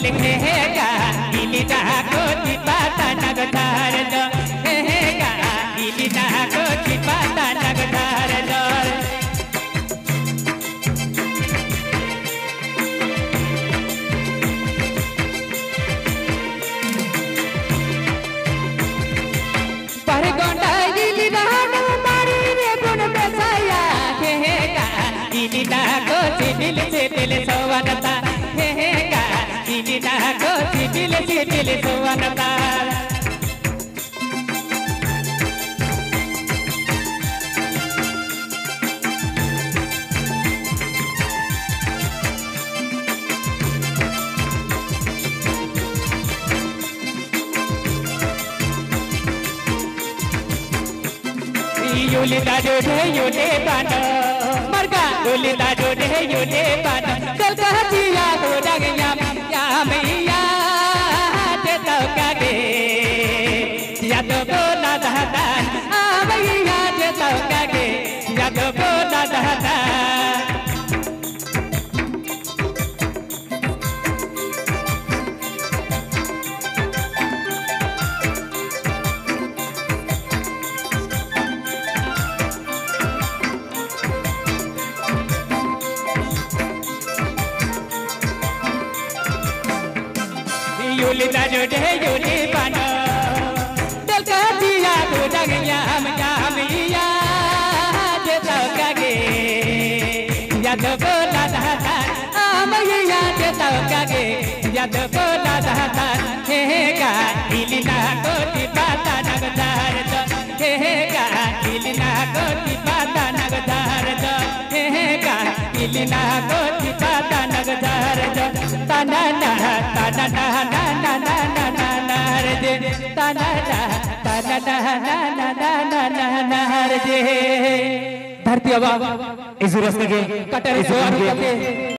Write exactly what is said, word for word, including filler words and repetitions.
फूल हेगा इली ना को चिपाता नगधार दो हेगा इली ना को चिपाता नगधार दो पर गोंडा इली ना मारी रे गुण बेसाया हेगा इली ना को दिल से दिल सोवनता हेगा इली ना को दिल से दिल सोवनता युलिता जोड़े युले बानो मरगा युलिता जोड़े युले बानो कल कहतिया हो डगया या मैया ते तो कागे या तो बोला दादा आ मैया ते तो कागे या तो बोला दादा युलिता जोड़े युले बानो कल कहतिया हो डगया या मैया ते तो कागे या तो बोला दादा आ मैया ते तो कागे या तो बोला दादा हेगा इली ना को चिपाता नगधार दो हेगा इली ना को चिपाता नगधार दो हेगा इली ना को चिपाता नगधार दो तना ना तना ना ना ना ना ना ना ना रे दे तना ना तना ना ना ना ना ना ना ना रे दे धरती अब इस रस्ते के कटर इस